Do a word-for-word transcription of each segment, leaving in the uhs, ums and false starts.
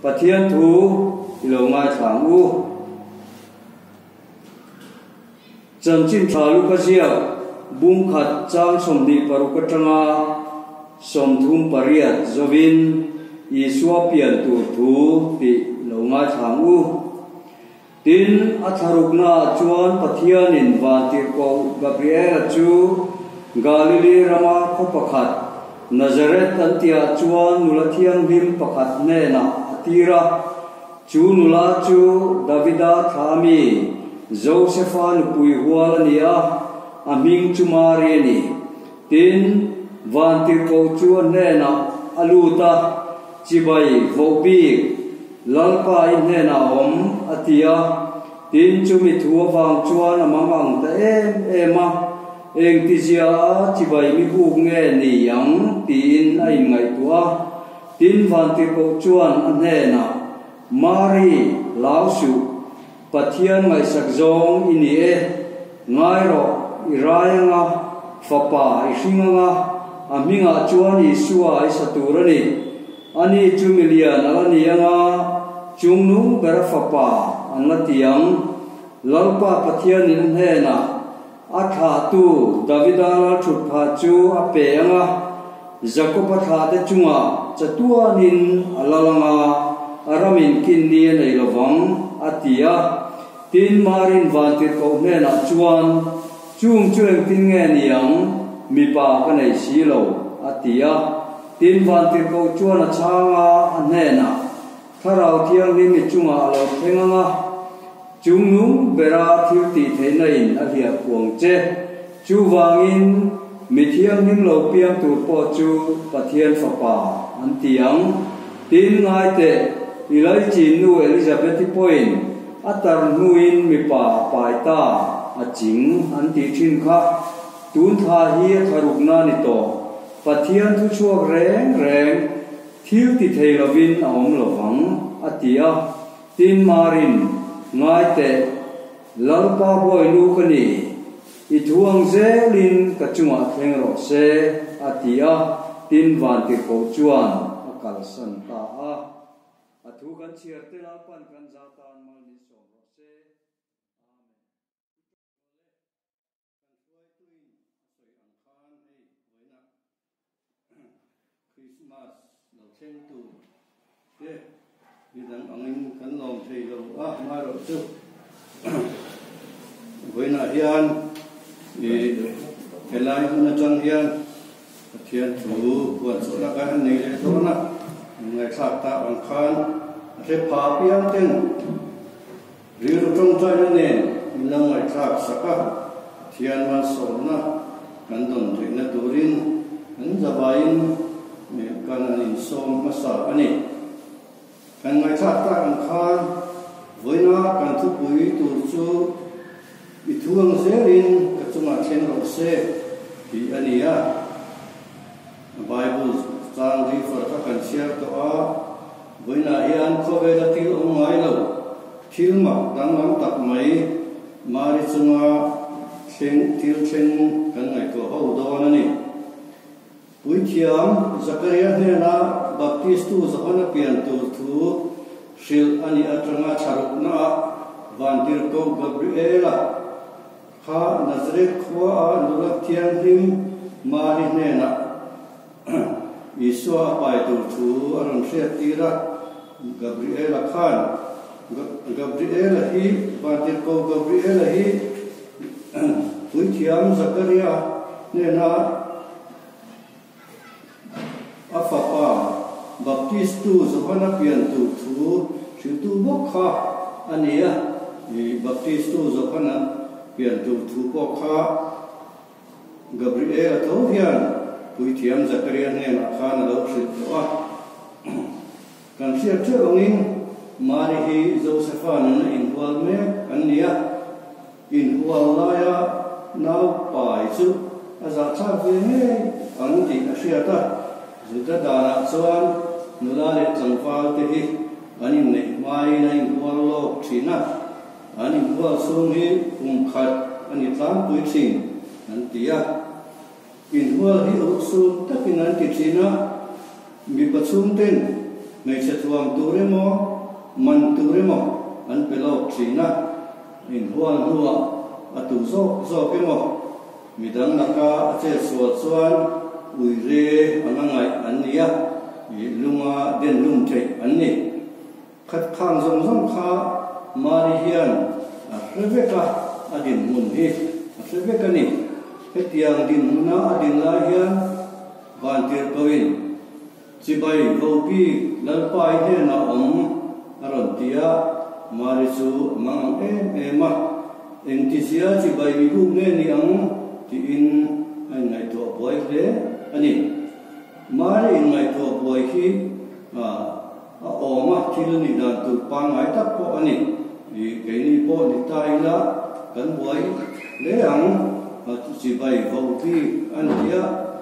Pathian thu ilo ngai thang u chan chin thalu ka zia bum khat chang somni paru ka tanga somthum pariat zovin isua pian tu thu ti lo ngai thang u tin atharukna chuan Pathian in vantir ko Gabriel chu Galilee rama ko pakhat Nazareth antia chuan nula thiang him pakhat ne na atira chu nula chu Davida thami Josephan pui hualania aming chumari ni tin vantir ko chuan ne na aluta chibai vobi lalpa in ne na om atia tin chumi thuwa wang chuan amangang ta em ema eng tizia chibai mi hu nge ni yang tin ai ngai tua tin vantir ko chuan ne na Mari lausu Pathian ngai sakzong ini e ngai ro irayanga fapa isinga aminga chuan isua isaturani ani chumilian alani anga chungnu berfapa anatiang lalpa Pathian in hena atha tu Davida thutpha chu ape anga Jacob atha de chunga chatuanin alalanga aramin kinni nei lovang atia tin marin vantir ko hena chuan chung chueng tin nge niang mi pa ka nei silo atia tin vantir ko chuan a changa anena tharau thiang ni mi chunga lo thenganga chungnu bera thiu ti theinain a hia puang che chu wangin mi thiang nim lo piang tur po chu Pathian fapa an tiang tin ngai te ilai chin nu Elizabeth point atar nuin mi pa paita aching an ti thin kha tun tha hi tharukna ni to Pathian thu chuak reng reng thiu ti thei lovin aom lovang atia tin marin ngai te lalpa boy lu kani i thuang zelin ka chunga thleng ro se atia tin van ti ko chuan akal san ta a athu kan chiar te la pan kan za tan mal ni so ro se Christmas lo chen tu ye ni dan angin kan long thei lo a ma ro chu voina hian e elai na chang hian Pathian thu kuan so la kan nei le to na ngai thak ta an khan re pha piang ten ri ru tong chai ne na ngai thak saka thian ma so na kan don thei na turin an zabain ne kan an som masa ani kan ngai thak ta an khan voina kan thu pui tu chu i thuang zerin ka chunga chen ro se hi ania Bible sang ri for ta kan share to a voina hian khove la til ongai lo thil ma dang lam tak mai mari chunga thleng til thleng kan ngai ko ho do na ni pui thiam Zakaria ne na baptist tu zahana pian tu thu shil ani atranga charuk na vantir ko Gabriela kha Nazareth khwa nula thian rim mari ne na Isua pai tu thu aram se tira Gabriela khan Gabriela hi vantir ko Gabriela hi pui thiam Zakaria ne na afapa baptist tu zahana pian tu thu shil tu bokha ania i baptist tu zahana pian tu thu bokha Gabriela tho hian pui thiam Zakaria ne na khan lo shil to a kan sia che ongin mari hi Josephan na in hual me ania in hual la ya nau pai chu aza cha ve ne an ti a sia ta zuta dara chuan nula le changfal te hi ani nei mai na in hual lo thina ani hual sung hi kum khat ani tlam pui thin an tia in hual hi lo sun takin an ti thina mi pachum ten ngày sẽ thuồng tu rê mò man tu rê mò an pe lo trina in huan hua a tu zo zo ke mò midang naka che so chuan ui re anangai an nia i lunga den lum thei an ni khat khang zong zong kha mari hian a rebeka adin mun hi a rebeka ni hetiang din huna adin la hian van tir kawin chibai vopi lalpai he na om aron tia mari chu mang em ema engtisia chibai bu nge ni ang ti in ai ngai to boy le ani mari ngai to boy hi a a oma thil ni dan tu pa ngai tak po ani i ke ni po ni tai la kan boy le ang chibai vopi an tia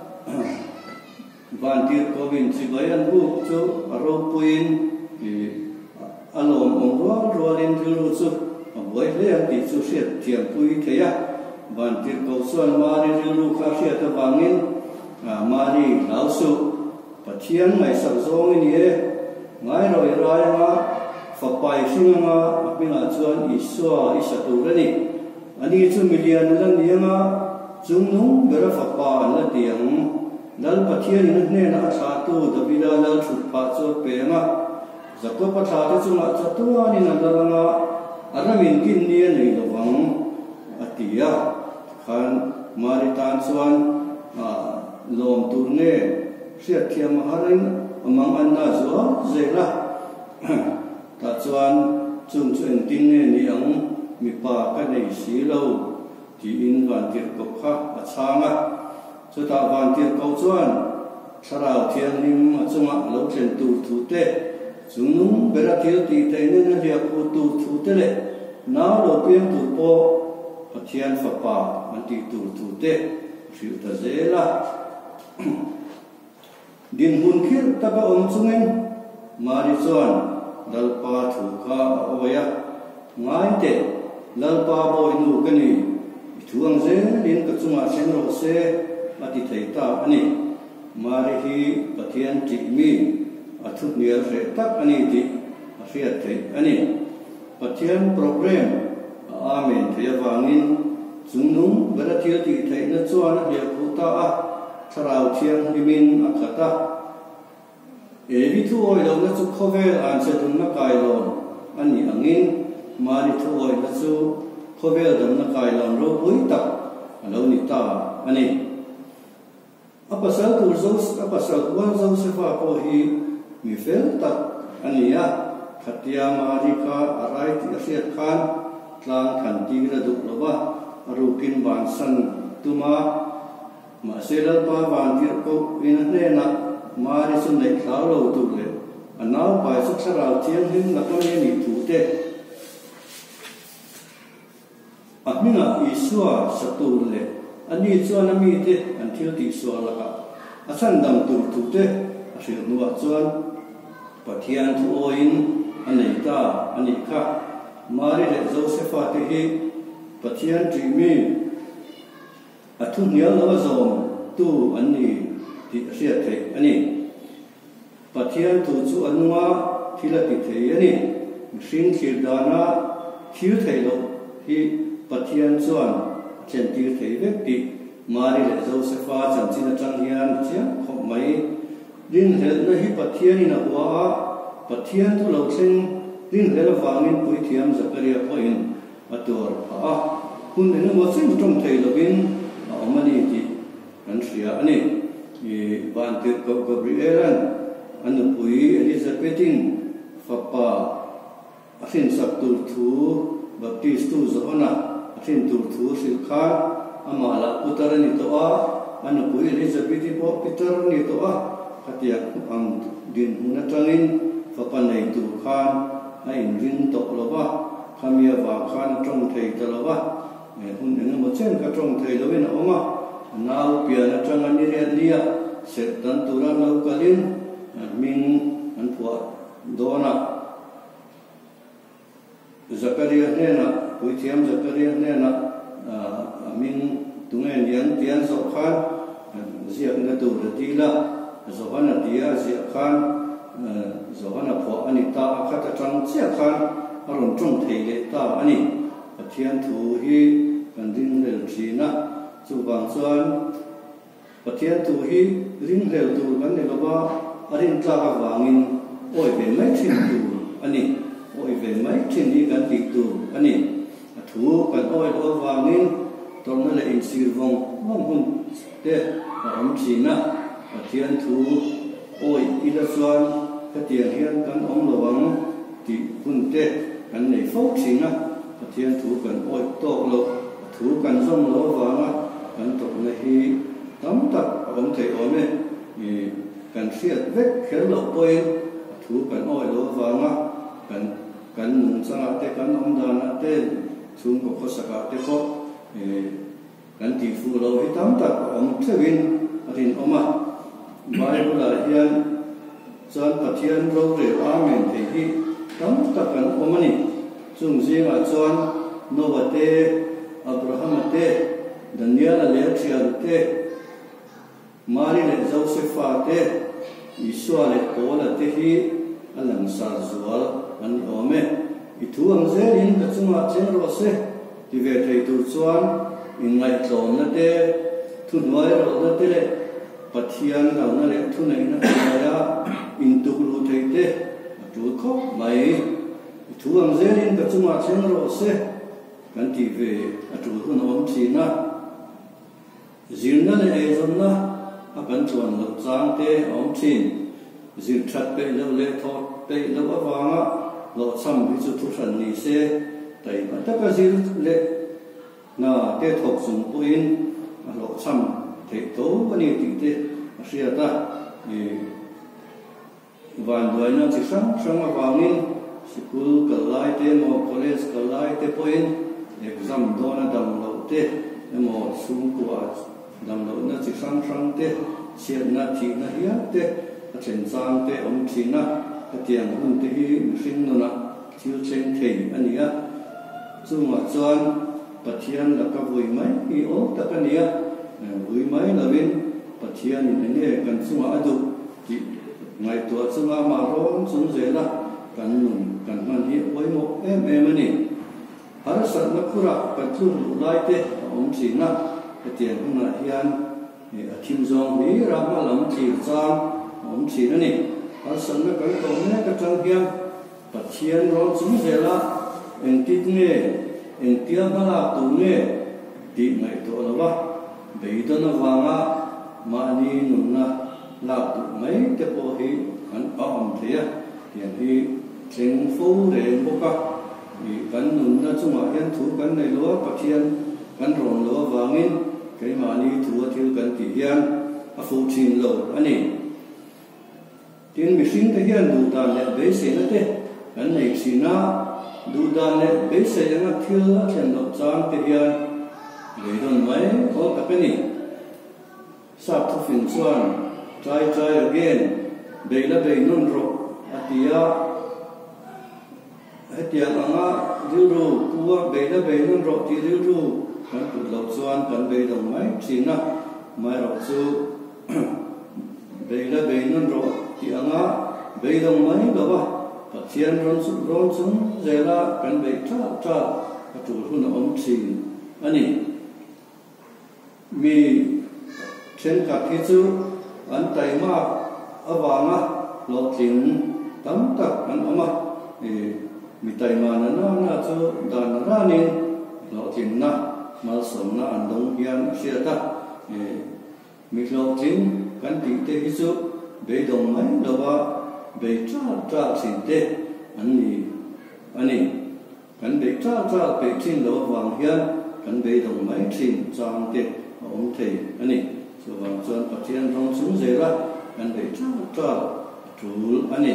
van tir kovin chibai an bu chu aro puin i alom ong ro ro len thil chu boy le an ti chu siat thiam pui theya van tir ko suan mari rilu kha sia ta bangin mari lausu pathian ngai sak zong ni e ngai roi rai ma fa pai singa apinga chuan iswa isatu rani ani chu milian lan nianga chungnu bera fa pa la tiang dal pathian in ne na tha tu dabira dal thu pa chu pe ma zakko pa tha te chu ma chatu ani na dalanga aramin kin ni nei lawang atia khan mari tan chuan lom turne sia thiam harin amang anna zo zela ta chuan chung chen tin ne ni ang mi pa ka nei si lo ti in van tir ko kha a changa chu ta van tir ko chuan sarau thian nim achunga lo chen tu thu te chungnung bera thil ti te ne na lia pu tu thu te le na lo pian tu po pathian fa pa anti tu tu te riu ta zela din hun khir ta ba om chungen mari chuan dal pa thu kha oya ngai te dal pa boy nu kani thuang ze din ka chunga sen ro se ati thei ta ani mari hi pathian ti mi athu nia re tak ani ti a riat thei ani pathian program amen thea wangin chungnung berathil ti thei na chuan hia khuta a tharau thiang himin akhata evi thu oi lo na chu khovel an se dun na kai lo ani angin mari thu oi na chu khovel dun na kai lo ro pui tak alo ni ta ani apasal tu zo apasal wan zo se fa ko hi mi fel tak ani ya khatia mari ka arai ti asiat khan tlang khan ti ra du lo ba rukin ban san tuma ma selal pa ban tir ko in ne na mari sun nei thlau lo tu le anau pai suk sarau thiang hin na ko ne ni thu te amina iswa satu le ani chuan ami te an thil ti so la ka asan dam tu thu te a hril nuwa chuan pathian thu oin anei ta ani kha mari le josepha te hi pathian ti mi athu nial lo zom tu ani ti ria the ani pathian tu chu anwa thila ti the ani shin khir dana thil thei lo hi pathian chuan chen ti thei vek ti mari le josepha chan chin atang hian chia khom mai din hel na hi pathian in wa pathian tu lo thleng din hel wangin pui thiam zakaria point atur a hun ne mo chen tong thei lovin amani ti an ria ani e van tir ko gabrielan an pui elizabethin fapa asin sak tur thu baptist tu zona asin tur thu silkha amala utarani to a an pui elizabethin po peter ni to a khatia am din huna tangin fapa nei tu khan ai rin to lova khamia wa khan tong thei to lova hun ne mo chen ka tong thei lovin oma nau pia na tang ani ria lia se dan tura lau kalin min an phua dona zakaria ne na pui thiam zakaria ne na min tungen yang tian so khan ziak na tu ra ti la zo hana tia zia khan zo hana pho ani ta khat atang chia khan aron tong thei le ta ani pathian thu hi kan ding lel thina chu bang chuan pathian thu hi ring lel tu kan ne lawa arin tla ka wangin oi ve mai thin tu ani oi ve mai thin ni kan ti tu ani thu kan oi lo wangin ton na le in sir vong mong hun te am thina pathian thu oi ila chuan ka tiang hian kan om lo wang ti hun te kan nei fo thina pathian thu kan oi tok lo thu kan zong lo wanga kan tok na hi tam tak om thei ome i kan riat vek khel lo poi thu kan oi lo wanga kan kan nung changa te kan om dana te chung ko khosaka te ko e kan ti fu lo hi tam tak om thewin arin oma Bible hian chan pathian ro re amen thei hi tam tak kan omani chung zinga chuan Noah te Abraham te Daniel le Thial te Mari le Joseph te Isua le Paul te hi alang sar zual an ome i thu ang zelin ka chunga chen ro se ti ve thei tu chuan in ngai tlom na te thu noi ro na te le pathian la na le thu nei na ya in tu lu thei te tu kho mai i thu ang zelin ka chunga chen ro se kan ti ve atu hu na om chi na zirna le e zon na a kan chuan lo chang te om chin zir that pe lo le thot pe lo awanga lo cham bi chu thu than ni se tai ma ta ka zir le na te thok sung puin a lo cham te to ani ti te a sia ta e van doi na chi sang sang awangin school ka lai te mo college ka lai te puin exam do na dam lo te mo sung kwa dam lo na chi sang sang te sia na thi na hiya te a chen sang te om thi na ka tiang hun te hi mihring no na thil chen thei ania chunga chuan pathian la ka vui mai hi o ta ka nia vui mai lovin pathian in ne kan chunga adu ti ngai to chunga ma ron chung zela kan nun kan man hi oi mo em em ani har sat na khura ka chu lai te om chi na ka tiang hun na hian a thim zong hi ra ma lam chi chang om chi na ni har san na kan to ne ka chang hian pathian ron chung zela en tit nge en tia mala tu nge ti ngai to lawa beida na wanga mani nun na la tu mai te po hi an pa om thia tian hi cheng fu re boka ni kan nun na chunga hian thu kan nei lo pathian kan ron lo wangin kai mani thu thil kan ti hian a fu chin lo ani tin mi sing te hian du ta le be se na te kan nei china du da le be se na thil a chen lo chang te hian le don mai ko ta pe ni sa thu fin chuan try try again be la be nun ro atia atia anga dil ro tua be la be nun ro ti dil ro kan pu lo chuan kan be dong mai china mai ro chu be la be nun ro ti anga be dong mai lo ba pathian ron su ron chung zela kan be tha tha atu hun om chin ani mi chen ka thi chu an tai ma awanga lo tling tam tak an ama e mi tai ma na na na chu dan ra ni lo tling na mal som na an dong hian sia ta e mi lo tling kan ti te hi chu be dong mai lo ba be tra tra chin te an ni ani kan be tra tra be chin lo wang hian kan be dong mai chin chang te om thei ani so wang chuan pathian rong chung zela kan be tra tra tul ani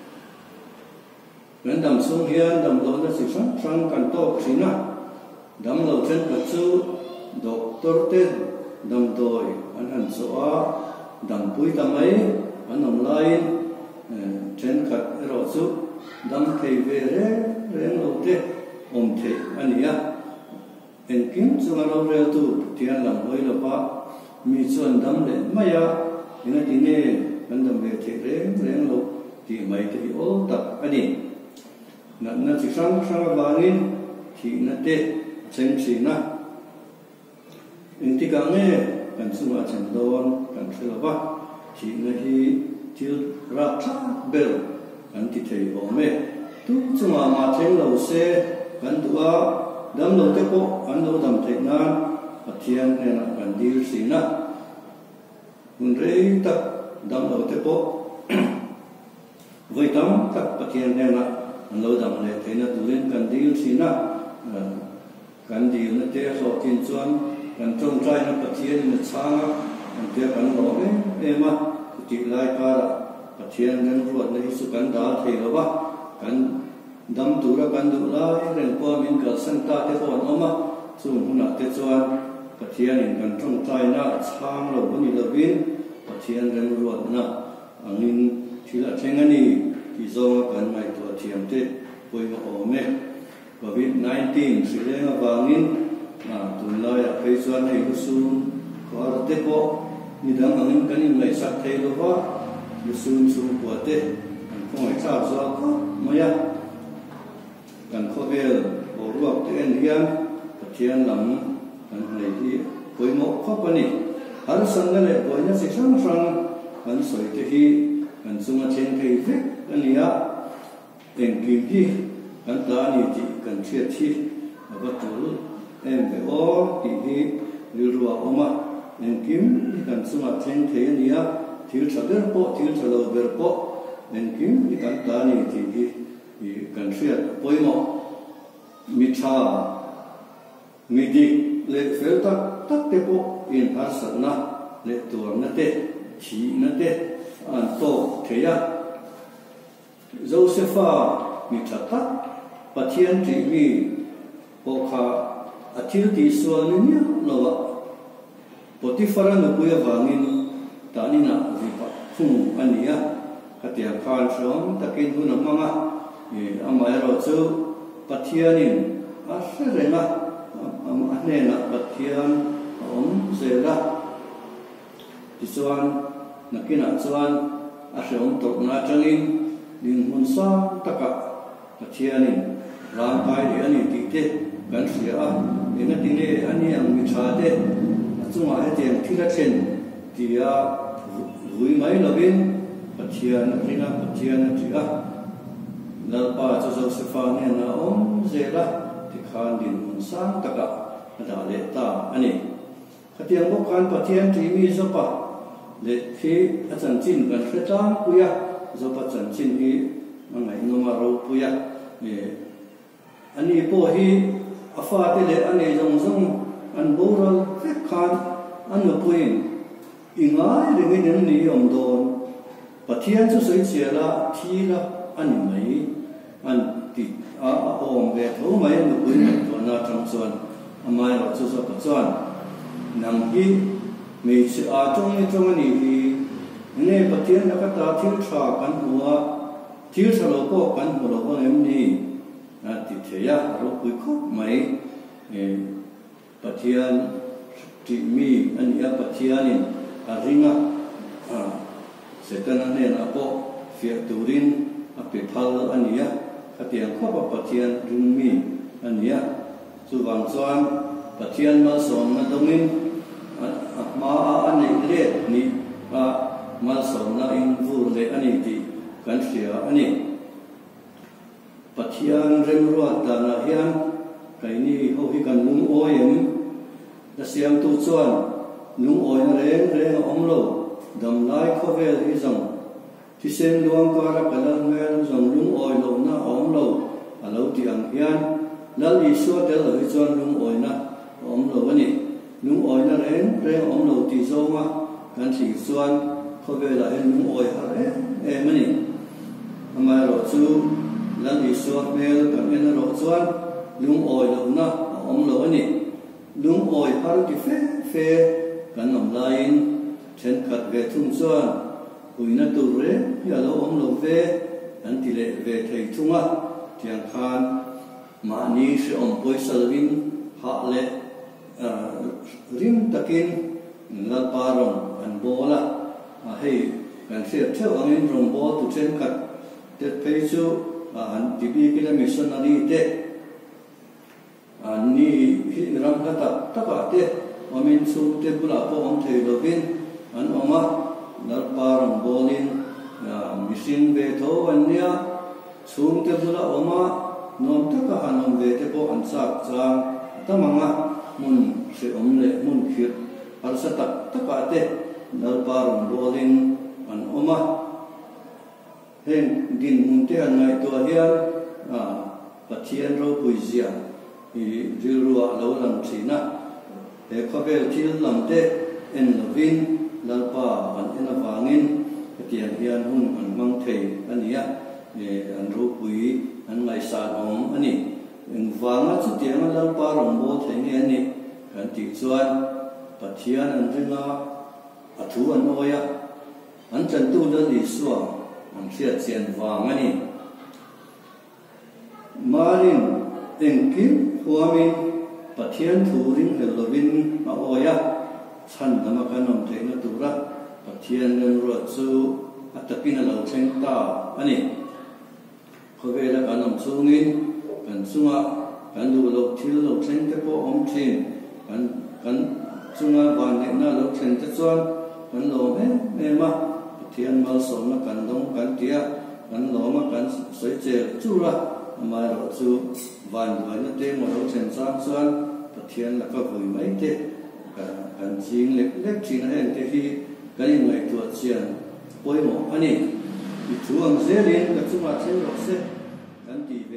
kan dam sung hian dam lo na si sang sang kan to khina dam lo chen ka chu doctor te dam doi an an so a dam pui tamai an om lai chen khat ro chu dam thei ve re re lo te om thei ania en kim chunga lo re tu tian lam hoi lo pa mi chuan dam le maya ina ti ne kan dam ve thei re re lo ti mai te o tak ani na na chi sang sang wangin thi na te cheng chi na in ti ka nge kan sunga chen don kan thela ba thi na hi til ra tha bel kan ti thei o me tu chunga ma theng lo se kan tua dam lo te ko an lo dam thei na pathian ne na kan dir si na un rei tak dam lo te ko voi tam tak pathian ne na an lo dam le thei na tu len kan dir si na kan dir na te so tin chuan kan trong trai na pathian na changa an te kan lo me e ma ti lai ka pathian ren ruat na hi su kan da thei lo ba kan dam tu ra kan du lai ren po min ka san ta te ko no ma chung huna te chuan pathian in kan trong trai na chang lo ni lo bin pathian ren ruat na angin thila thengani ki zo kan mai to thiam te poi ma o me covid nineteen silenga wangin na tun lai a phei chuan hei ku sun khar te ko ni dang angin kanin lai sak thei lo ba ni sun sun po te an khoi cha zo ko maya kan khovel o ruak te en hian pathian lam kan nei hi poi mo khop ani har sang le poi na sik sang sang kan soi te hi kan sunga chen thei ve ania en kim hi kan ta ni ti kan thiat thi ba tu em ve o ti hi ri ruwa oma en kim kan sunga chen thei ania thil thaber po thil thalo ber po en kim kan ta ni ti hi i kan thiat poi mo mi tha mi di le fel tak tak te po in har sat na le tur na te chi na te an to theya Josepha mi tha tak pathian ti mi po kha athil ti sual ni lo wa Potifara no puya wangin ta ni na ri pa khung ania katia khan shom takin hu na manga e amai ro chu pathianin a serena am ane na pathian om zela tisuan nakina chuan a shom tok na changin din hun sa taka pathianin ram pai ri ani ti te kan sia a ena tine ani ang mi tha te chunga he tiang thila chen tia rui mai lovin pathian rina pathian tia lalpa chu Josepha ne na om zela ti khan din hun sang taka da le ta ani khatiang bo khan pathian ti mi zo pa le khi a chan chin kan kheta puya zo pa chan chin hi mangai no ma ro puya e ani po hi afa te le ani zong zong an boral fe khan an no puin ingai le nge nen ni om don pathian chu sei chela thila ani mai an ti a om ve tho mai no puin to na chang chuan amai ro chu so pa chuan nam hi me chi a chong ni chong ani hi ne pathian na ka ta thil tha kan huwa thil thalo ko kan hu lo ko em ni na ti theya ro pui kho mai e pathian ti mi ania pathianin a ringa a setana ne na po fia turin a pe phal ania khatiang kho pa pathian ring mi ania chu wang chuan pathian ma som na dongin ma ani le ni a ma som na in vur le ani ti kan sia ani pathian rem ruat ta na hian kai ni ho hi kan lung oem da siam tu chuan lung oi na reng reng om lo dam lai kho vel hi zong ti sen luang ka ra kalang vel zong lung oi lo na om lo alo ti ang hian lal i so tel hi chuan lung oi na om lo ani lung oi na reng reng om lo ti zo ma kan si chuan kho vel la en lung oi ha e e mani amai ro chu lal i so mel kan en ro chuan lung oi lo na om lo ani lung oi har ti fe fe kan nom lain chen khat ve thung chuan huina tu re ya lo om lo ve an ti le ve thei thunga tiang khan ma ni se om poi salvin ha le rim takin la parong an bola a hei kan se theu angin rong bo tu chen khat te phei chu an ti bi ki la missionary te an ni hi ram ka ta ta ka te amin su te bula po om thei lovin an oma nar parang bolin mission ve tho an nia chung te bula oma nom ta ka anom ve te po an sak chang tamanga mun se om le mun khir ar sa tak ta ka te nar parang bolin an oma hen din mun te an ngai to hian a pathian ro puizia i rilruwa lo lam thina e khavel thil lam te en lovin lalpa an ena wangin patian hian hun an mang thei ania e an ro pui an ngai sa om ani en wanga chu tiang lalpa rong bo thei ni ani kan ti chuan pathian an ringa athu an oya an chan tu da li suwa an thia chen wang ani marin engkim huamin pathian thuring helovin ma oya chan dama kanom theina tura pathian ren ro chu atapina lo theng ta ani khowela kanom chungin kan chunga kan du lo thil lo theng te po om thin kan kan chunga ban ne na lo theng te chuan kan lo me me ma pathian mal so na kan dong kan tia kan lo ma kan soi che chu ra ma ro chu van vai na te mo lo chen sang chuan pathian la ka vui mai te kan jing lek lek thin hen te hi kan ngai tu chian poi mo ani i chuang zelin ka chuma thil ro se kan ti